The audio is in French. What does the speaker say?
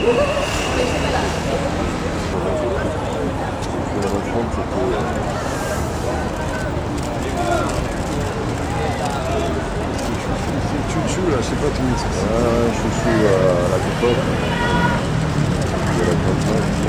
Le reprendre, C'est chouchou là, je sais pas tout le monde. chouchou à la cocotte. De la cocotte.